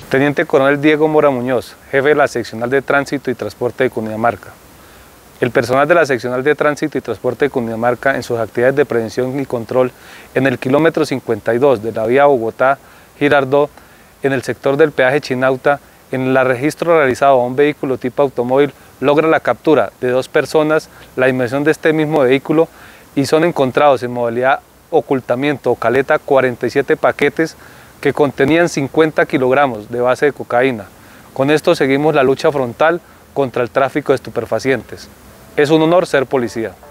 Teniente Coronel Diego Mora Muñoz, jefe de la Seccional de Tránsito y Transporte de Cundinamarca. El personal de la Seccional de Tránsito y Transporte de Cundinamarca, en sus actividades de prevención y control en el kilómetro 52 de la vía Bogotá-Girardot, en el sector del peaje Chinauta, en el registro realizado a un vehículo tipo automóvil, logra la captura de 2 personas, la inmersión de este mismo vehículo, y son encontrados en modalidad ocultamiento o caleta 47 paquetes que contenían 50 kilogramos de base de cocaína. Con esto seguimos la lucha frontal contra el tráfico de estupefacientes. Es un honor ser policía.